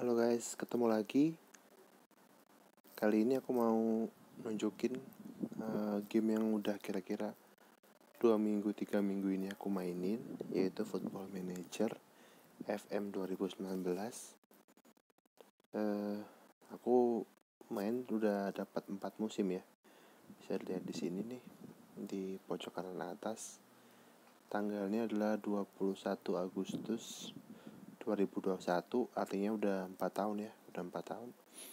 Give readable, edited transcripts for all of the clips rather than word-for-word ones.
Halo guys, ketemu lagi. Kali ini aku mau nunjukin game yang udah kira-kira 2-3 minggu ini aku mainin, yaitu Football Manager FM 2019. Aku main udah dapat 4 musim ya. Bisa lihat di sini nih, di pojok kanan atas. Tanggalnya adalah 21 Agustus 2021, artinya udah 4 tahun ya, udah 4 tahun.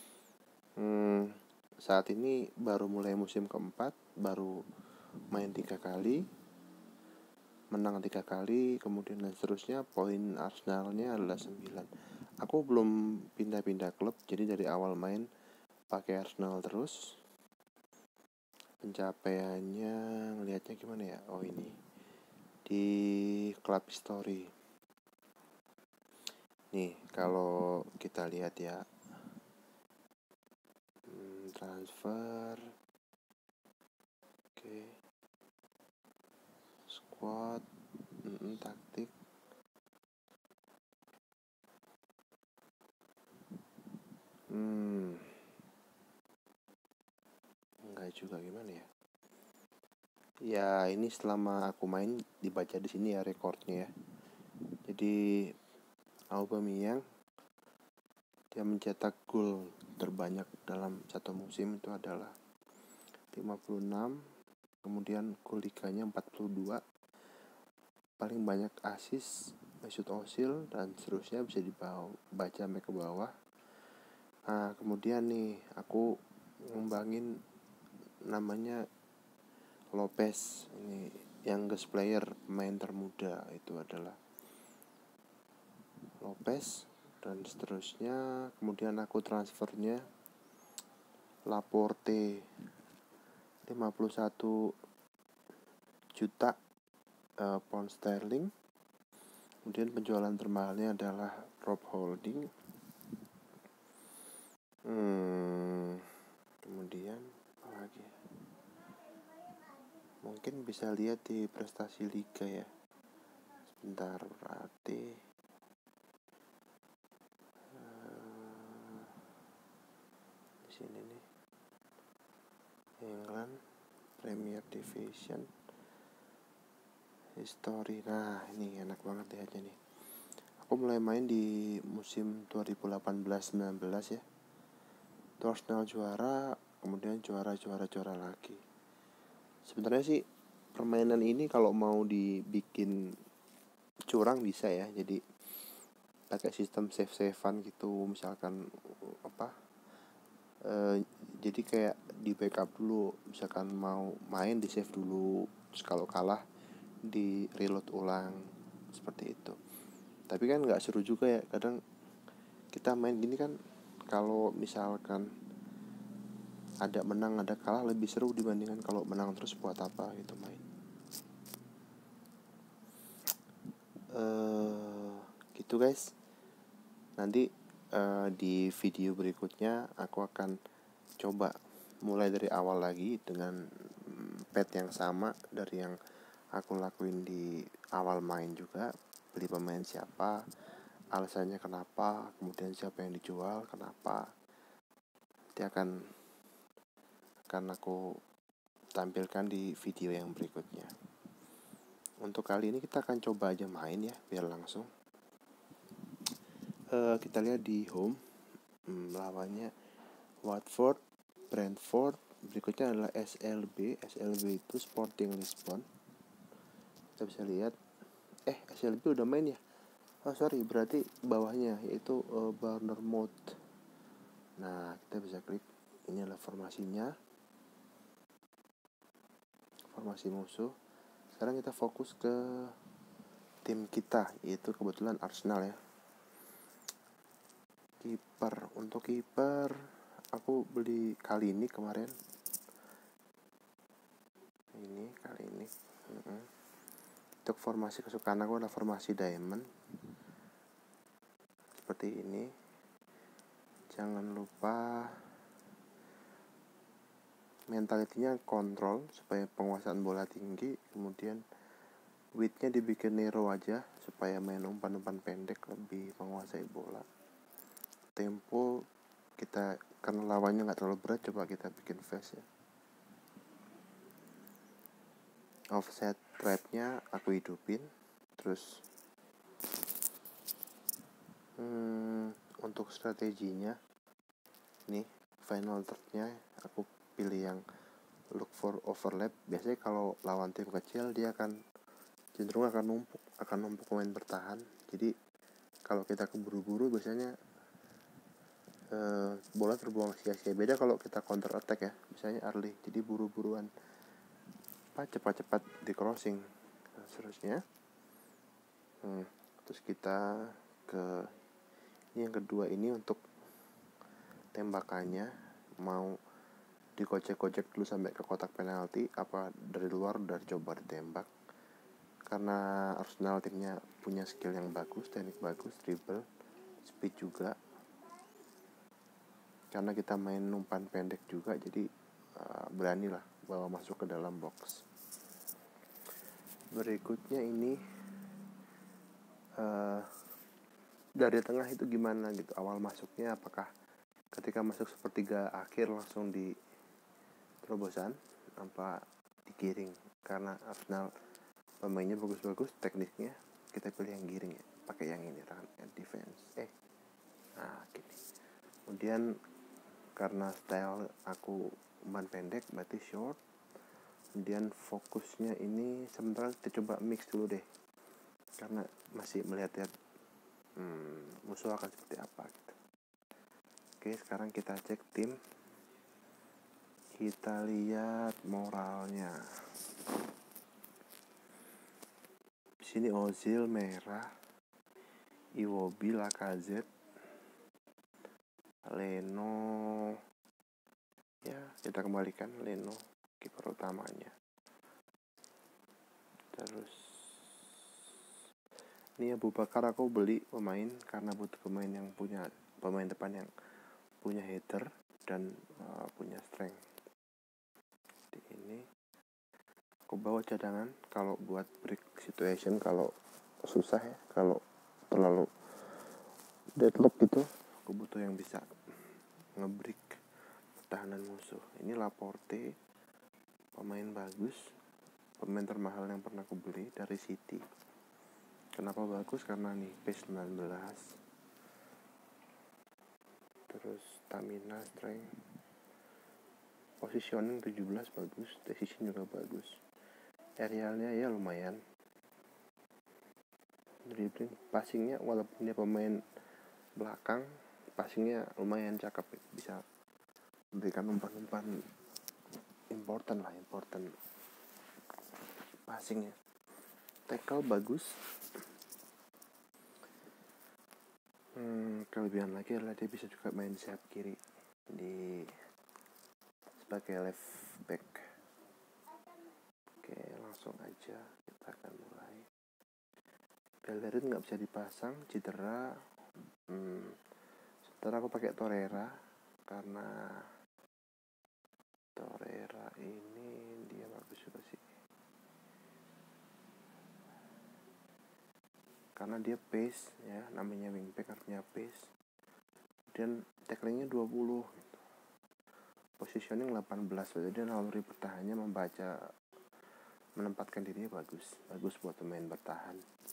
Saat ini baru mulai musim keempat, baru main 3 kali, menang 3 kali, kemudian dan seterusnya. Poin Arsenalnya adalah 9. Aku belum pindah-pindah klub, jadi dari awal main pakai Arsenal terus. Pencapaiannya ngelihatnya gimana ya? Oh, ini di Club History. Nih, kalau kita lihat ya, transfer, oke, squad, taktik. Enggak juga, gimana ya? Ya, ini selama aku main dibaca di sini ya rekornya ya. Jadi Aubameyang dia mencetak gol terbanyak dalam satu musim itu adalah 56, kemudian gol liganya 42, paling banyak assist Mesut Ozil dan seterusnya, bisa dibaca sampai ke bawah. Nah, kemudian nih aku ngembangin namanya Lopez, ini youngest player, pemain termuda itu adalah Lopez dan seterusnya. Kemudian aku transfernya Laporte 51 juta pound sterling. Kemudian penjualan termahalnya adalah Rob Holding. Kemudian apa lagi? Mungkin bisa lihat di prestasi liga ya. Sebentar, berarti di sini nih, England Premier Division History. Nah, ini enak banget lihatnya nih. Aku mulai main di musim 2018-19 ya. Itu Arsenal juara, kemudian juara lagi. Sebenarnya sih permainan ini kalau mau dibikin curang bisa ya. Jadi pakai sistem save-savean gitu, misalkan jadi kayak di backup dulu, misalkan mau main di save dulu, terus kalau kalah di reload ulang, seperti itu. Tapi kan nggak seru juga ya, kadang kita main gini kan, kalau misalkan ada menang ada kalah lebih seru dibandingkan kalau menang terus buat apa gitu main. Gitu guys. Nanti di video berikutnya aku akan coba mulai dari awal lagi dengan pet yang sama dari yang aku lakuin di awal main juga. Beli pemain siapa, alasannya kenapa, kemudian siapa yang dijual, kenapa. Nanti akan aku tampilkan di video yang berikutnya. Untuk kali ini kita akan coba aja main ya, biar langsung. Kita lihat di home, lawannya Watford, Brentford. Berikutnya adalah SLB itu Sporting Lisbon. Kita bisa lihat, SLB udah main ya. Oh sorry, berarti bawahnya yaitu Bournemouth. Nah, kita bisa klik, ini adalah formasinya, formasi musuh. Sekarang kita fokus ke tim kita, yaitu kebetulan Arsenal ya. Kiper, untuk kiper aku beli kali ini kemarin. Ini kali ini. Untuk formasi kesukaan aku adalah formasi diamond. Seperti ini. Jangan lupa mentalitinya kontrol supaya penguasaan bola tinggi. Kemudian widthnya dibikin narrow aja supaya main umpan-umpan pendek lebih menguasai bola. tempo kita, karena lawannya nggak terlalu berat, coba kita bikin fast ya. Offset trapnya aku hidupin. Terus untuk strateginya nih, final third-nya aku pilih yang look for overlap. Biasanya kalau lawan tim kecil dia cenderung akan numpuk pemain bertahan. Jadi kalau kita keburu-buru biasanya bola terbuang sia-sia. Beda kalau kita counter attack ya, misalnya early, jadi buru-buruan, cepat-cepat di crossing. Seterusnya terus kita ke ini yang kedua, ini untuk tembakannya mau dikocek-kocek dulu sampai ke kotak penalti, apa dari luar udah coba ditembak. Karena Arsenal timnya punya skill yang bagus, teknik bagus, dribble, speed juga. Karena kita main umpan pendek juga, jadi berani lah bawa masuk ke dalam box. Berikutnya ini dari tengah itu gimana gitu, awal masuknya apakah ketika masuk sepertiga akhir langsung di terobosan apa digiring. Karena Arsenal pemainnya bagus-bagus, tekniknya kita pilih yang giring ya, pakai yang ini defense. Gini. Kemudian karena style aku umpan pendek berarti short. Kemudian fokusnya ini sementara kita coba mix dulu deh, karena masih melihat musuh akan seperti apa gitu. Oke, sekarang kita cek tim, kita lihat moralnya. Di sini Ozil merah, Iwobi, Lacazette, Leno, ya kita kembalikan Leno kiper utamanya. Terus ini Abu Bakar aku beli pemain karena butuh pemain depan yang punya header dan punya strength. Di ini aku bawa cadangan kalau buat break situation, kalau susah ya, kalau terlalu deadlock gitu, aku butuh yang bisa ngebreak pertahanan musuh. Ini Laporte, pemain bagus, pemain termahal yang pernah aku beli dari City. Kenapa bagus? Karena nih pace 19, terus stamina, strength, positioning 17 bagus, decision juga bagus, aerialnya ya lumayan, dribbling, passingnya walaupun dia pemain belakang, passingnya lumayan cakep, bisa memberikan umpan-umpan important passingnya. Tackle bagus. Kelebihan lagi adalah dia bisa juga main sayap kiri sebagai left back. Oke, langsung aja kita akan mulai. Bellerin nggak bisa dipasang, cedera. Setelah aku pakai Torreira karena Torreira ini dia bagus juga sih, karena dia pace ya, namanya wingback artinya pace. Dan tacklingnya 20 gitu. Positioning 18, jadi naluri bertahannya menempatkan dirinya bagus buat pemain bertahan.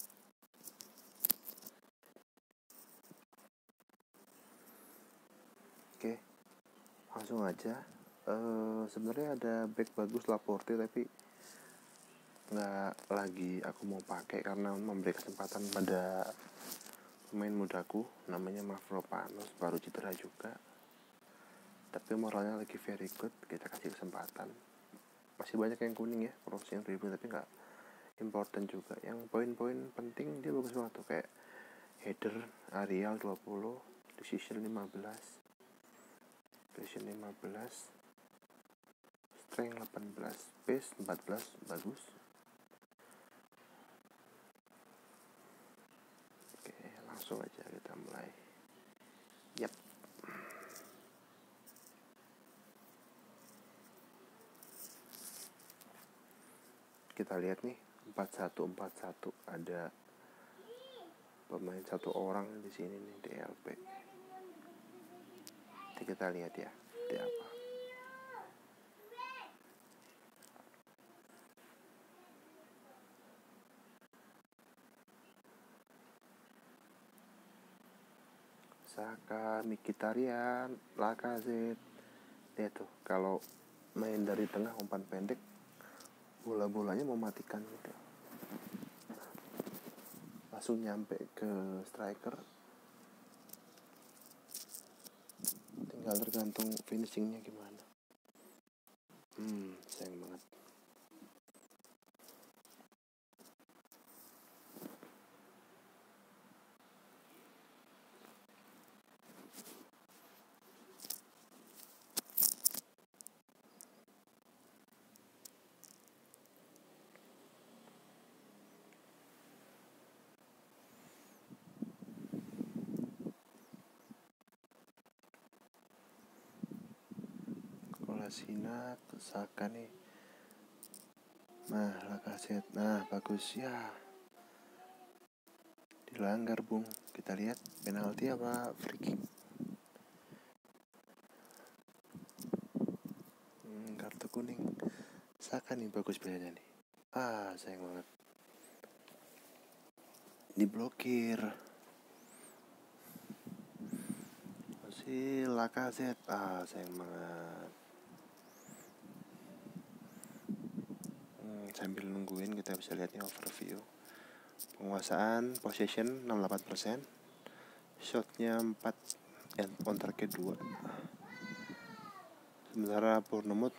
Oke, langsung aja. Sebenarnya ada back bagus Laporte, tapi nggak lagi aku mau pakai karena memberi kesempatan pada pemain mudaku namanya Mavropanos, baru cedera juga, tapi moralnya lagi very good, kita kasih kesempatan. Masih banyak yang kuning ya, crossing, dribbling, tapi nggak important juga. Yang poin-poin penting dia bagus banget tuh, kayak header aerial 20, decision 15, strength 18, pace 14, bagus. Oke, langsung aja kita mulai. Yap. Kita lihat nih 4-1-4-1, ada pemain satu orang di sini nih, DLP. Nanti kita lihat ya seperti apa. Saka, Mkhitaryan, Lacazette. Dia tuh kalau main dari tengah umpan pendek, bola-bolanya mematikan gitu. Langsung nyampe ke striker. Tinggal tergantung finishingnya gimana. Sayang banget. Kolasinac, Saka nih. Nah, Lacazette. Nah, bagus ya. Dilanggar, Bung. Kita lihat penalti apa free kick. Kartu kuning. Saka nih bagus pilihannya nih. Sayang banget. Diblokir. Si Lacazette. Sayang banget. Sambil nungguin kita bisa lihat nih overview. Penguasaan possession 68%. Shotnya 4 dan counternya 2. Sementara Bournemouth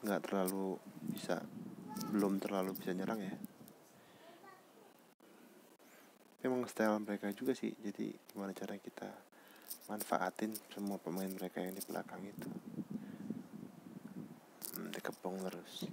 belum terlalu bisa nyerang ya. Memang style mereka juga sih. Jadi gimana cara kita manfaatin semua pemain mereka yang di belakang itu. Dikepung terus.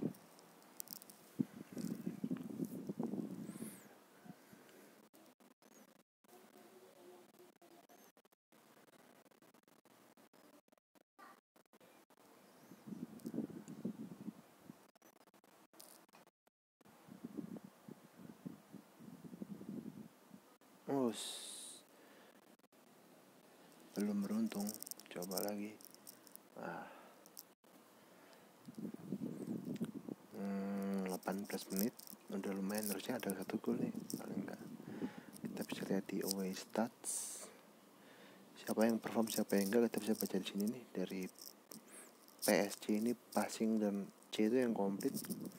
Belum beruntung. Coba lagi. 18 menit udah lumayan, harusnya ada 1 gol nih paling enggak. Kita bisa lihat di away stats siapa yang perform siapa yang enggak. Kita bisa baca di sini nih, dari PSG ini passing dan C itu yang komplit.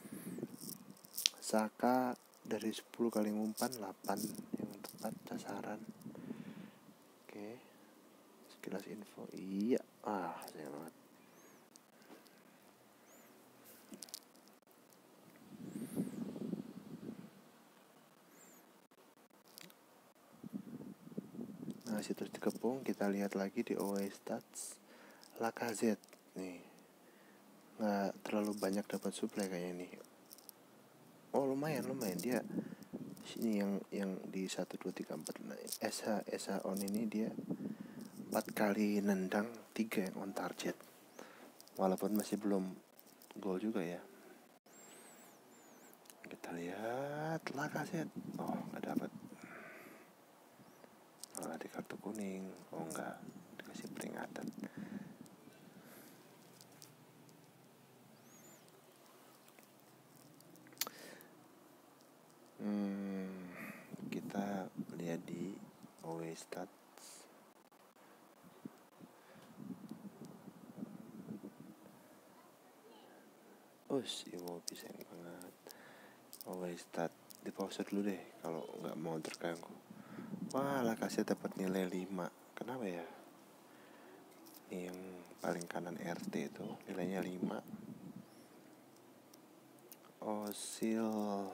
Saka dari 10 kali ngumpan 8 yang tepat sasaran. Oke, sekilas info. Iya, sayang banget. Masih terus dikepung. Kita lihat lagi di away stats. Lacazette nih nggak terlalu banyak dapat suplai kayaknya nih. Lumayan dia sini yang di 1 2 3 4 SH on ini dia 4 kali nendang, 3 yang on target. Walaupun masih belum gol juga ya. Kita lihat Lacazette. Nggak dapat. Di kartu kuning. Enggak, dikasih peringatan. Kita lihat di away stats. Iwobi sayang banget. Away stat di pause dulu deh kalau nggak mau terganggu. Lacazette dapat nilai 5. Kenapa ya? Ini yang paling kanan RT itu nilainya 5. Ozil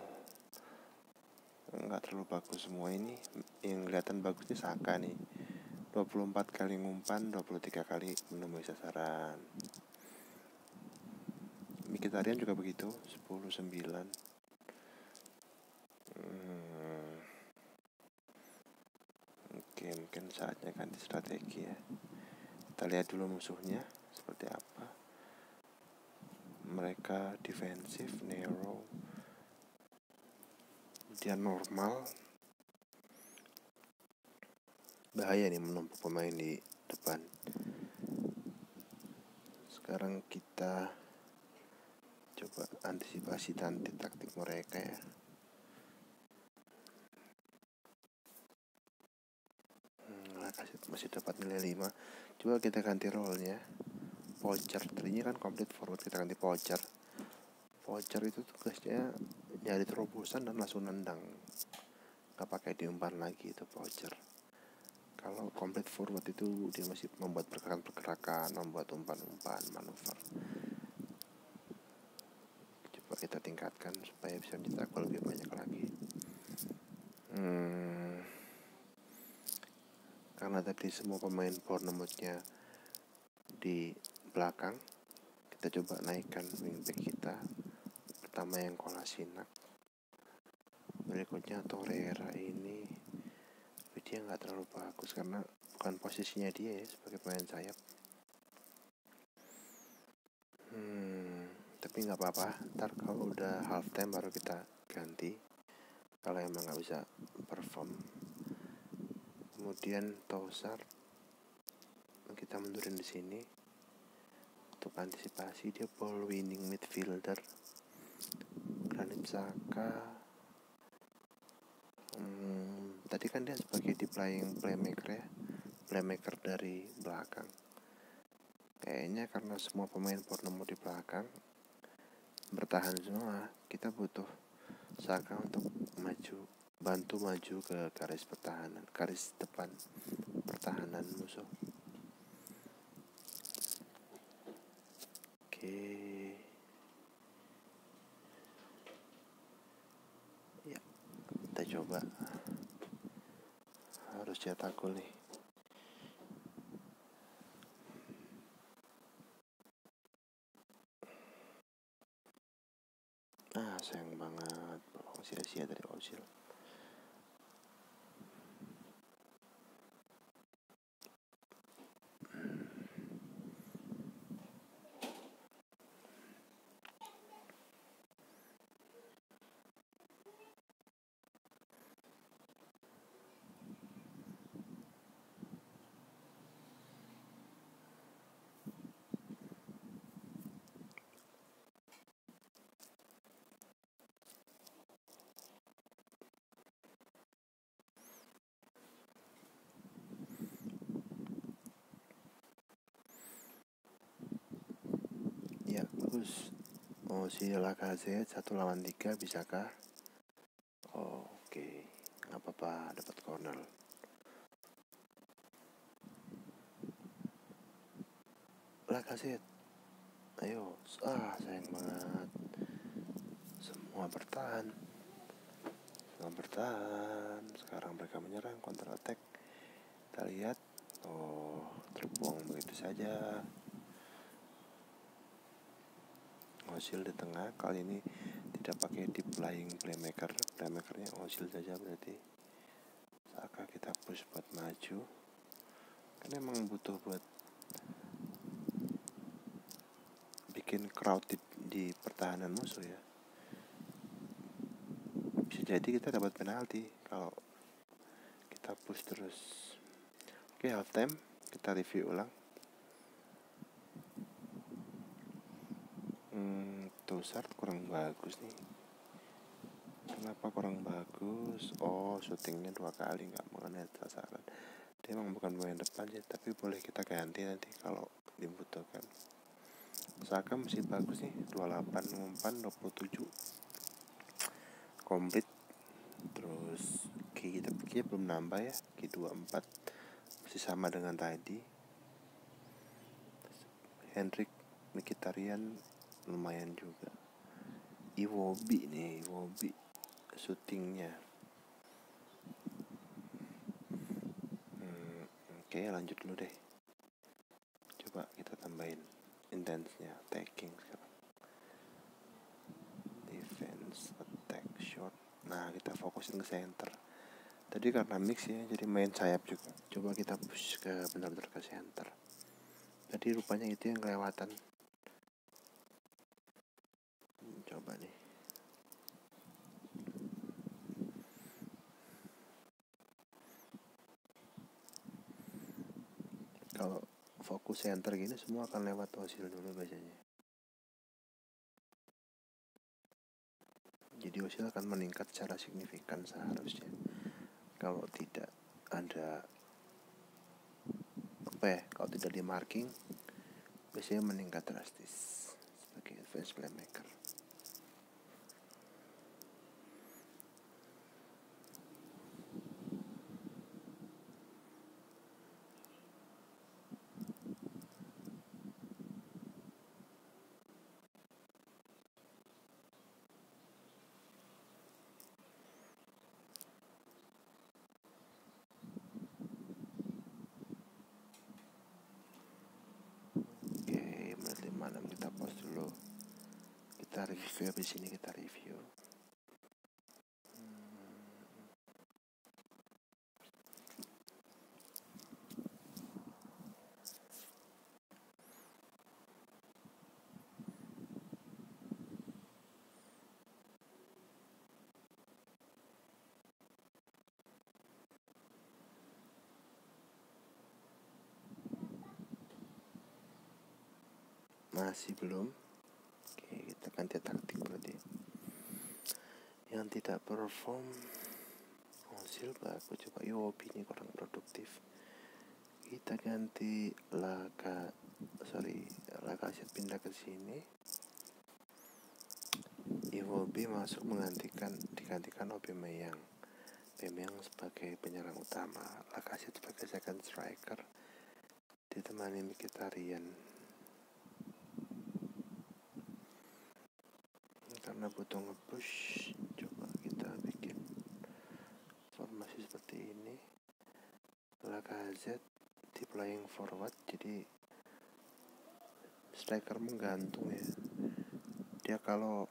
nggak terlalu bagus semua ini. Yang kelihatan bagusnya Saka nih, 24 kali ngumpan, 23 kali menemui sasaran. Mkhitaryan juga begitu, 10-9. Oke, mungkin saatnya ganti strategi ya. Kita lihat dulu musuhnya seperti apa. Mereka defensif, narrow, dia normal. Bahaya nih menumpuk pemain di depan. Sekarang kita coba antisipasi taktik mereka ya. Lacazette masih dapat nilai 5. Coba kita ganti role-nya. Poacher, tadinya kan complete forward, kita ganti Poacher. Poacher itu tugasnya nyari terobosan dan langsung nendang, gak pakai diumpan lagi itu Poacher. Kalau complete forward itu dia masih membuat pergerakan-pergerakan, membuat umpan-umpan, manuver. Coba kita tingkatkan supaya bisa mencetak gol lebih banyak lagi. Karena tadi semua pemain Bournemouth-nya di belakang, kita coba naikkan wingback kita. Pertama yang Kolasinac, berikutnya Torreira ini, tapi dia nggak terlalu bagus karena bukan posisinya dia ya sebagai pemain sayap. Tapi nggak apa-apa, ntar kalau udah half time baru kita ganti kalau emang nggak bisa perform. Kemudian Trossard kita mundurin di sini untuk antisipasi, dia ball winning midfielder. Granit Xhaka tadi kan dia sebagai di playmaker ya, playmaker dari belakang. Kayaknya karena semua pemain Bournemouth di belakang bertahan semua, kita butuh Xhaka untuk bantu maju ke garis depan pertahanan musuh. Oke. Ya, kita coba. Harus cetak gol nih. Sayang banget, bohong sia-sia dari Ozil. Ya, bagus. Si Lacazette 1 lawan 3 bisakah? Oke, nggak apa-apa, dapat corner. Lacazette, ayo, sayang banget. Semua bertahan. Sekarang mereka menyerang, counter attack. Kita lihat, terbuang begitu saja. Ozil di tengah, kali ini tidak pakai deep lying playmakernya Ozil saja berarti. Saka kita push buat maju, kan emang butuh buat bikin crowd di pertahanan musuh ya. Bisa jadi kita dapat penalti kalau kita push terus. Oke, half time kita review ulang. Trossard kurang bagus nih. Kenapa kurang bagus? Syutingnya 2 kali nggak mengenai sasaran. Dia emang bukan pemain depan sih, tapi boleh kita ganti nanti kalau dibutuhkan. Saka masih bagus nih, 28 umpan, 27 komplit. Terus kita belum nambah ya, Q24 masih sama dengan tadi. Hendrik Mkhitaryan lumayan juga. Iwobi syutingnya. Oke, lanjut dulu deh. Coba kita tambahin intensnya, attacking sekarang. Defense, attack, shot. Nah, kita fokusin ke center. Tadi karena mix ya, jadi main sayap juga. Coba kita push ke benar-benar ke center. Tadi rupanya itu yang kelewatan. Coba nih. Kalau focus center gini semua akan lewat Ozil dulu biasanya. Jadi Ozil akan meningkat secara signifikan seharusnya. Kalau tidak ada kalau tidak di marking biasanya meningkat drastis sebagai advance playmaker. Kita pause dulu, kita review. Habis ini kita review. Masih belum. Oke, kita ganti taktik berarti. Yang tidak perform Ozil bagus, coba Iwobi ini kurang produktif. Kita ganti Lacazette pindah ke sini. Iwobi masuk digantikan Aubameyang sebagai penyerang utama, Lacazette sebagai second striker, ditemani Mkhitaryan. Karena butuh nge-push, coba kita bikin formasi seperti ini. Lacazette di playing forward, jadi striker menggantung ya. Dia kalau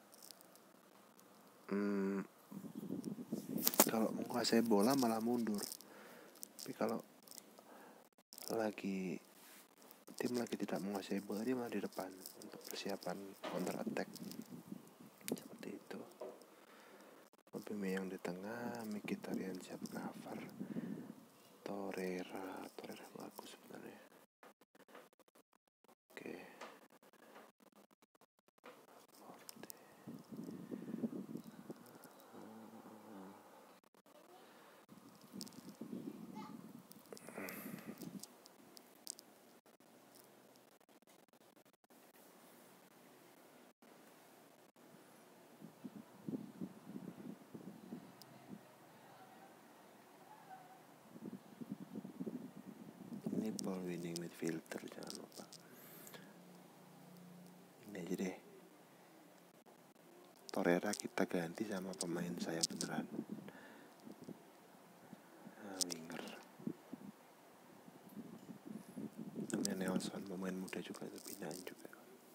menguasai bola malah mundur. Tapi kalau tim lagi tidak menguasai bola, dia malah di depan untuk persiapan counter attack. Seperti itu. Aubameyang di tengah, Mkhitaryan siap cover. Torreira bagus sebenarnya. Oke. Ini ball winning midfielder, jangan lupa. Ini aja deh. Torreira kita ganti sama pemain saya beneran. Winger. Namanya Nelson, pemain muda juga, itu pindahan juga.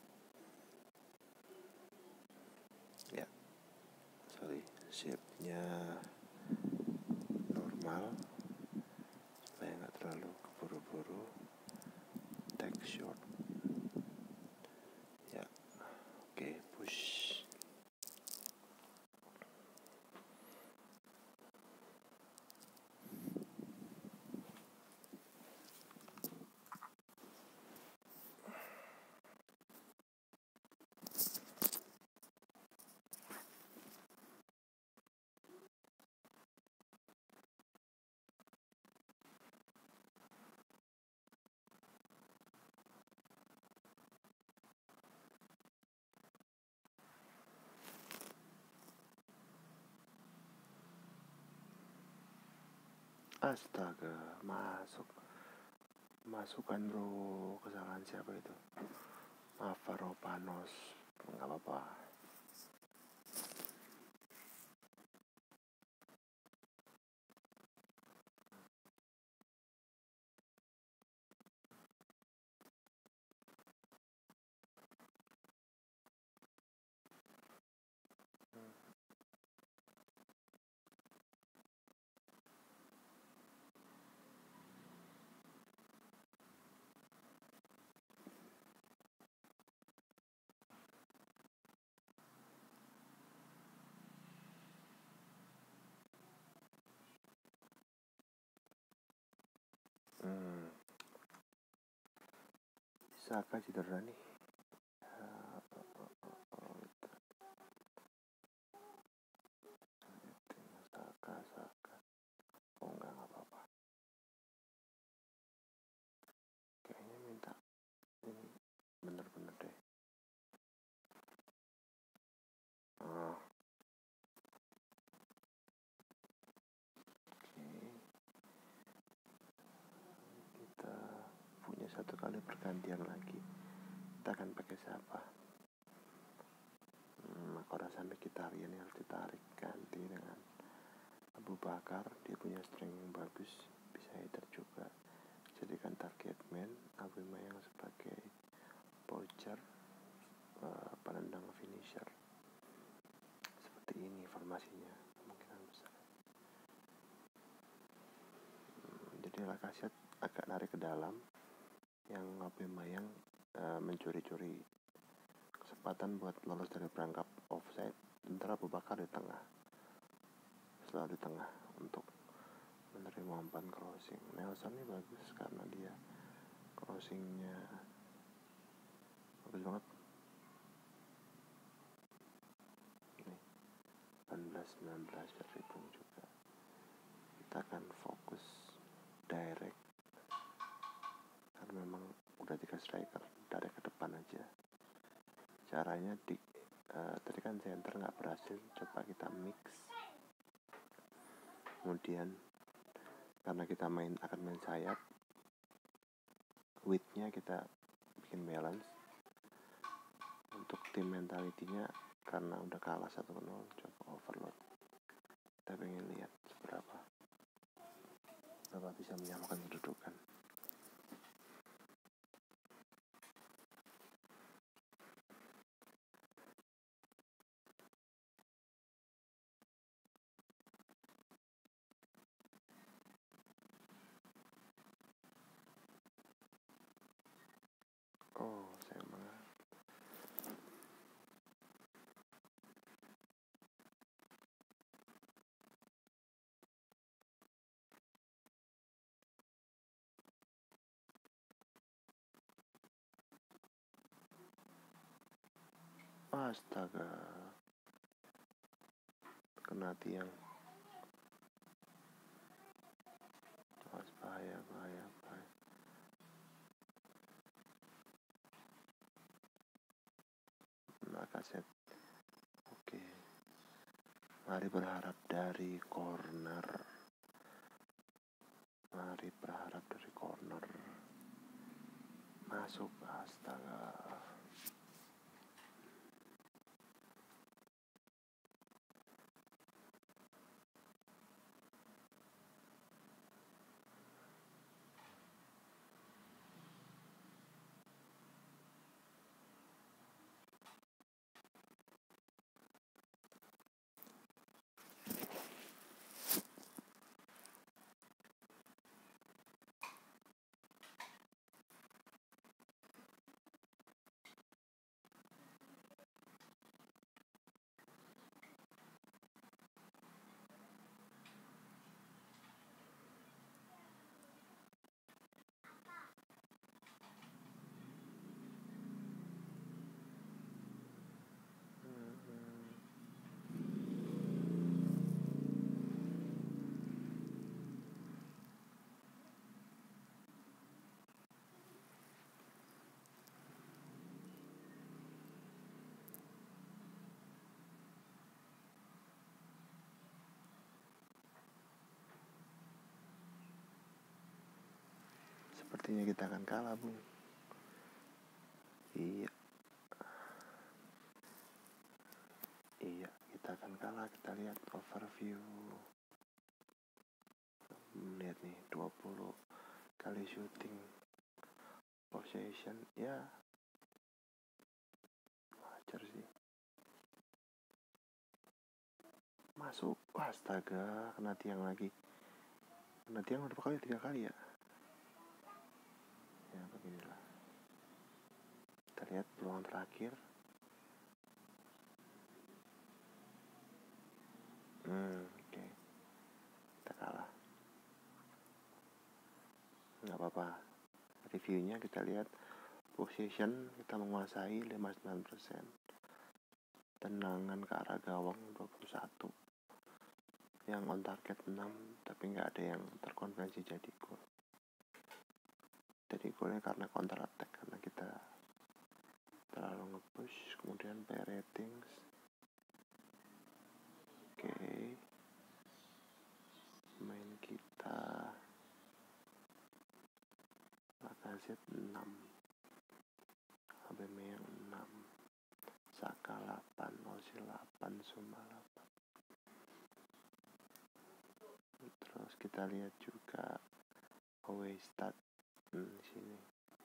Ya, shape-nya normal supaya nggak terlalu keburu-buru. Take shot. Ya, oke, push. Astaga, masukkan bro. Kesalahan siapa itu? Mavropanos, nggak apa-apa. Saka cedera nih. Saka. Oh enggak apa-apa. Kayaknya minta ini bener-bener deh. Kita punya satu kali pergantian lagi. Kita akan pakai siapa? Makora sampai Mkhitaryan yang harus ditarik, ganti dengan Abu Bakar. Dia punya strength yang bagus, bisa header juga, jadikan target man. Aubameyang sebagai poacher, penendang finisher. Seperti ini formasinya kemungkinan besar. Jadi Lacazette agak narik ke dalam, yang Aubameyang mencuri-curi kesempatan buat lolos dari perangkap offside. Sementara Abu Bakar di tengah, selalu di tengah untuk menerima umpan crossing. Nelson ini bagus karena dia crossingnya bagus banget. Ini 18-19 dribble juga. Kita akan fokus direct karena memang udah 3 striker, direct ke depan aja. Caranya tadi kan center nggak berhasil, coba kita mix. Kemudian karena kita akan main sayap, width-nya kita bikin balance. Untuk tim mentality-nya karena udah kalah 1-0, coba overload. Kita pengen lihat seberapa bisa menyamakan kedudukan. Oh, saya malah astaga, kena tiang. Bahaya. Lacazette. Oke. Mari berharap dari corner. Masuk, astaga. Sepertinya kita akan kalah, Bung. Iya, kita akan kalah. Kita lihat overview. Lihat nih, 20 kali shooting, possession, ya wajar sih. Masuk, astaga, kena tiang lagi. Kena tiang berapa kali? 3 kali ya. Ya beginilah. Kita lihat peluang terakhir. Oke. Kita kalah. Nggak apa-apa. Reviewnya kita lihat Possession kita menguasai 59%. Tendangan ke arah gawang 21. Yang on target 6, tapi nggak ada yang terkonversi jadi gol. Jadi golnya karena counter attack, karena kita terlalu nge-push. Kemudian player ratings. Oke. Main kita Lacazette 6, Aubameyang 6, Saka 8, Ozil 8, Zuma 8. Terus kita lihat juga away stat di sini.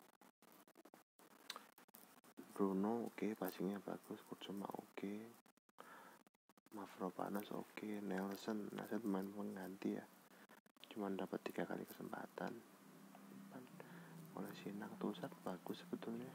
Bruno oke, passingnya bagus, Kurzuma oke, Mavropanos oke, Nelson main pengganti ya, cuman dapat 3 kali kesempatan. Oleh Sinang Tusat bagus sebetulnya.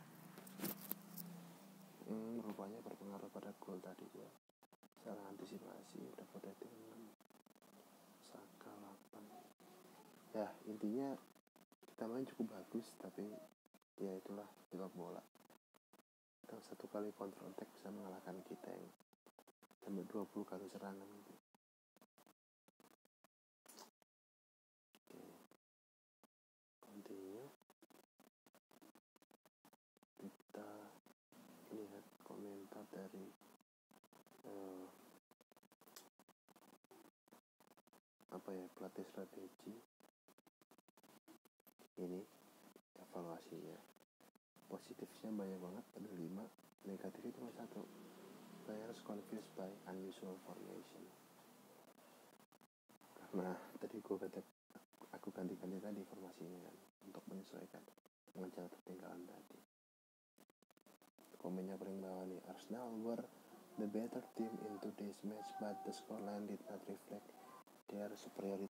Rupanya berpengaruh pada gol tadi ya. Salah antisipasi, dapat rating 6, Saka 8. Ya intinya kita main cukup bagus, tapi ya itulah sepak bola. Satu kali counter attack bisa mengalahkan kita yang sampai 20 kali serangan gitu. Oke. Continue. Kita lihat komentar dari pelatih strategi. Ini evaluasinya. Positifnya banyak banget, ada 5, negatifnya cuma 1. Players confused by unusual formation. Karena tadi aku ganti-ganti tadi formasinya kan, untuk menyesuaikan, mengejar ketinggalan tadi. Komennya paling bawah nih, Arsenal were the better team in today's match, but the scoreline did not reflect their superiority.